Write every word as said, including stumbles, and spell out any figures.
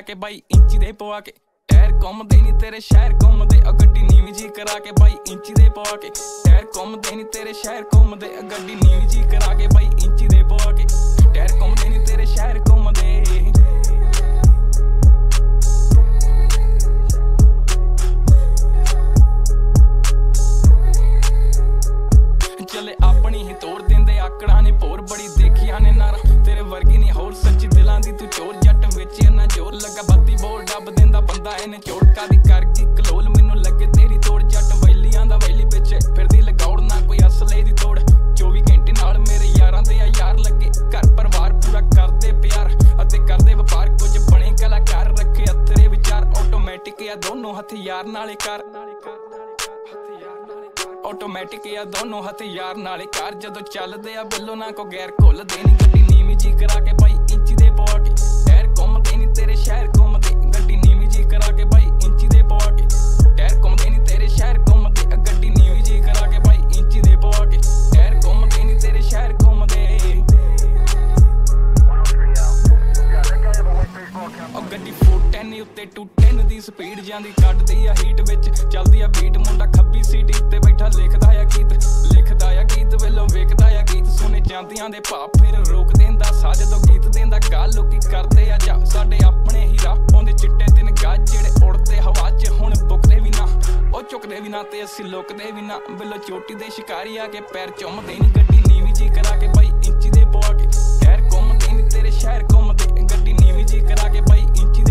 के बाई इंची दे पवा के टायर घूमदे नी तेरे शहर घूमदे गड्डी नीवी जी करा के बाई इंची दे पवा के टायर घूमदे नी तेरे शहर घूमदे गड्डी नीवी जी करा के बाई इंची दे पवा के टायर घूमदे नी तेरे शहर घूमदे। चले अपनी ही तोड़ देंदे आकड़ा ने भोर बड़ी देखिया ने नारा तेरे वर्गी नहीं होर सच्ची दिलां दी तू चोर जट विच ना जोर लगा बत्ती बोल डब देंदा बंदा इने चोड़का दी कर की कलोल मैनू लगे तेरी तोड़ जट वैलियां दा वैली पिछे फिरदी लगौड़ ना कोई असले दी तोड़ चौबी घंटे नाल मेरे यारां दे यार लगे घर परिवार पूरा करदे प्यार अते करदे व्यापार कुछ बने कलाकार रखे अथरे विचार ऑटोमैटिक या दोनों हथियार नाले कर ऑटोमैटिक या दोनों हथियार नाले कार जदों चलदे आ बिल्लो ना को गैर घुल देनी गड्डी नीवी जी करा के बाई इंची दे पवा के टायर घूमदे नी तेरे शहर घूमदे गड्डी नीवी जी करा के बाई इंची दे पवा के टायर घूमदे नी तेरे शहर घूमदे गड्डी नीवी जी करा के बाई इंची दे पवा के टायर घूमदे नी तेरे शहर घूमदे। गड्डी फोर टेन उत्ते टू टेन दी स्पीड जांदी कटदी आ हीट विच चलदी आ बीट मुंडा खब्बी सीट उत्ते बैठा लिखदा आ गीत लिखदा आ गीत वेलों वेखदा आ गीत सुने ਜਾਂਦੀਆਂ ਦੇ ਭਾਪ फिर रोक देंदा सा जदों गीत देंदा गा लोकी करदे आ जा साडे अपने ही राह पाउंदे चिट्टे दिन गा ਜਿਹੜੇ उड़दे हवा च हुण बुकदे भी ना ਉਹ चुकदे भी ना ते ਅਸੀਂ लुकदे भी ना बिलो चोटी दे शिकारी आ के पैर चुमदे नी गड्डी नीवी जी करा के बाई इंची दे पवा के टायर घुमदे नी तेरे शहर घुमदे गड्डी नीवी जी करा के बाई इंची